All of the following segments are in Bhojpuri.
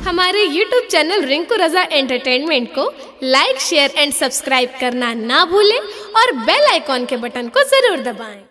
हमारे YouTube चैनल रिंकू रजा एंटरटेनमेंट को लाइक, शेयर एंड सब्सक्राइब करना ना भूलें और बेल आइकॉन के बटन को जरूर दबाएं।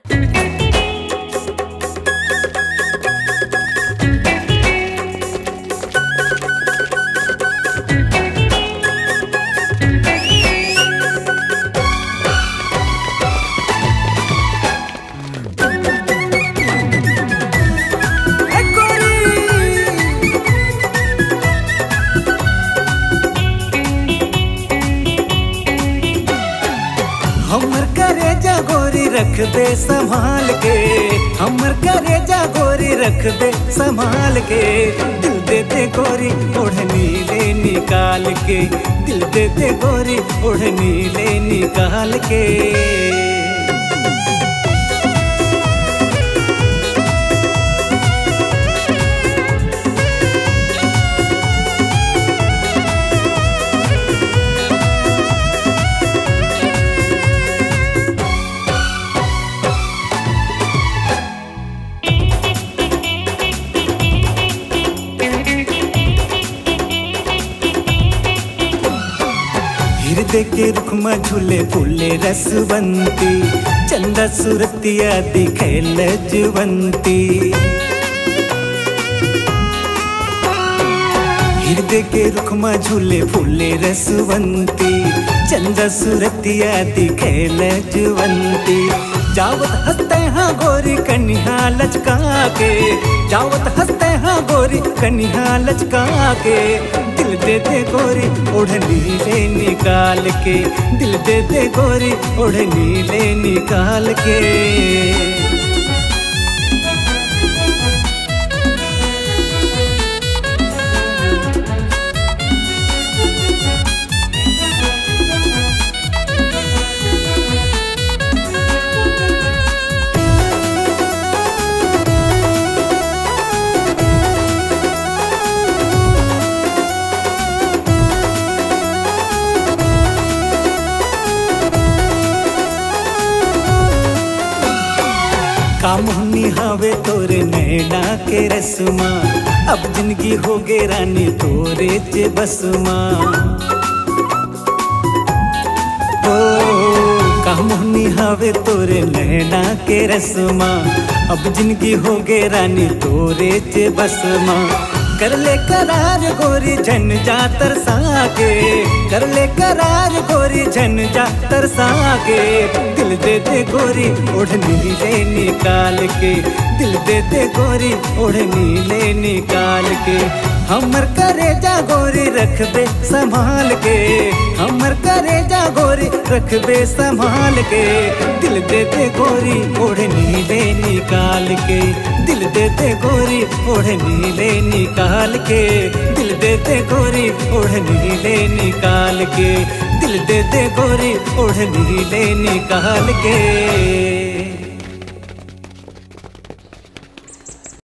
हमर करेजा गोरी रख दे संभाल के, हमर करेजा गोरी रख दे संभाल के। दिल दे दे गोरी ओढ़नी ले निकाल के, दिल दे दे गोरी ओढ़नी ले निकाल के। हृदय के रुख में झूले फूले रसवंती, चंदा सुरतिया दिखे लजवंती। हृदय के रुख में झूले फूले रसवंती, चंदा सुरतिया दिखे लजवंती। जावत हंसते हाँ गोरी कन्या लचका के, जावत हंसते हाँ गोरी कन्या लचका के। दिल दे दे गोरी ओढ़नी ले निकाल के, दिल दे दे गोरी ओढ़नी ले निकाल के। कामुनी हावे तोरे नैना के रस्मा, अब जिंदगी हो गे रानी तोरे चे बसमा। ओ कामुनी हावे तोरे नैना के रस्मा, अब जिंदगी हो गे रानी तोरे चे बसमा। कर ले करार गोरी झन जा तरसा के, कर ले करार गोरी झन जा तरसा के। दिल दे दे गोरी ओढ़नी ले निकाल के, दिल दे दे गोरी ओढ़नी ले निकाल के। हमर करेजा गोरी रख दे संभाल के, हमर करेजा गोरी रख दे संभाल के। दिल दे दे गोरी ओढ़नी ले निकाल के, दिल दे दे गोरी ओढ़नी ले निकाल के। दिल दे दे गोरी ओढ़नी ले निकाल के, दिल दे दे गोरी ओढ़नी ले निकाल के।